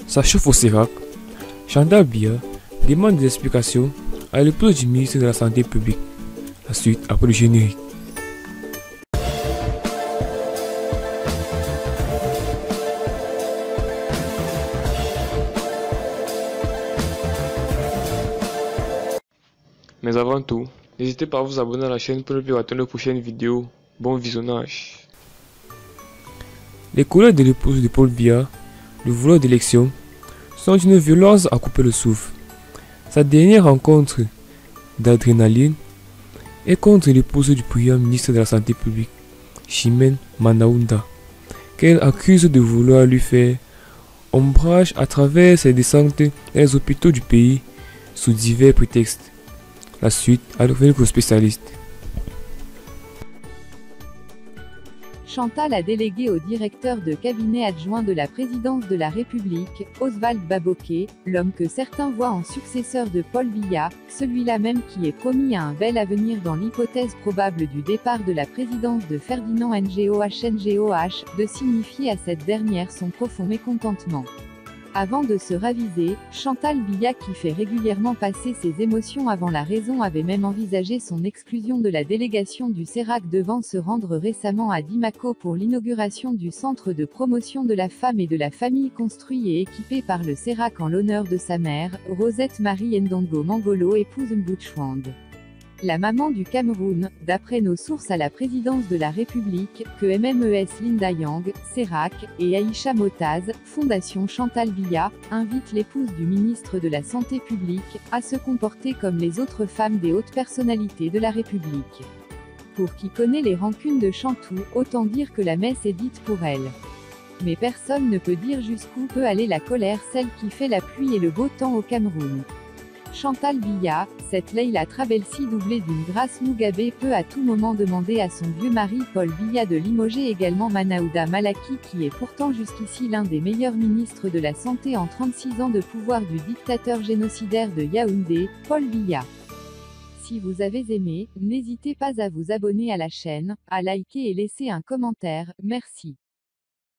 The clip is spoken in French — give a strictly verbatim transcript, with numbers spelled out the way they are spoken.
Ça chauffe au Serac. Chantal Biya demande des explications à l'épouse du ministre de la Santé publique. La suite après le générique. Mais avant tout, n'hésitez pas à vous abonner à la chaîne pour ne plus rater nos prochaines vidéos. Bon visionnage. Les collègues de l'épouse de Paul Biya, le voleur d'élection, sont d'une violence à couper le souffle. Sa dernière rencontre d'adrénaline est contre l'épouse du premier ministre de la Santé publique, Chimène Manaounda, qu'elle accuse de vouloir lui faire ombrage à travers ses descentes dans les hôpitaux du pays sous divers prétextes. La suite à nos spécialistes. Chantal a délégué au directeur de cabinet adjoint de la présidence de la République, Oswald Baboké, l'homme que certains voient en successeur de Paul Biya, celui-là même qui est promis à un bel avenir dans l'hypothèse probable du départ de la présidence de Ferdinand Ngoh Ngoh, de signifier à cette dernière son profond mécontentement. Avant de se raviser, Chantal Biya, qui fait régulièrement passer ses émotions avant la raison, avait même envisagé son exclusion de la délégation du Serac devant se rendre récemment à Dimako pour l'inauguration du centre de promotion de la femme et de la famille construit et équipé par le Serac en l'honneur de sa mère, Rosette Marie Ndongo Mangolo, épouse Mbutchwand. La maman du Cameroun, d'après nos sources à la présidence de la République, que M M E S Linda Yang, Serac, et Aïcha Motaz, Fondation Chantal Biya, invitent l'épouse du ministre de la Santé publique, à se comporter comme les autres femmes des hautes personnalités de la République. Pour qui connaît les rancunes de Chantou, autant dire que la messe est dite pour elle. Mais personne ne peut dire jusqu'où peut aller la colère, celle qui fait la pluie et le beau temps au Cameroun. Chantal Biya, cette Leila Trabelsi doublée d'une Grace Mugabe, peut à tout moment demander à son vieux mari Paul Biya de limoger également Manaouda Malaki, qui est pourtant jusqu'ici l'un des meilleurs ministres de la Santé en trente-six ans de pouvoir du dictateur génocidaire de Yaoundé, Paul Biya. Si vous avez aimé, n'hésitez pas à vous abonner à la chaîne, à liker et laisser un commentaire, merci.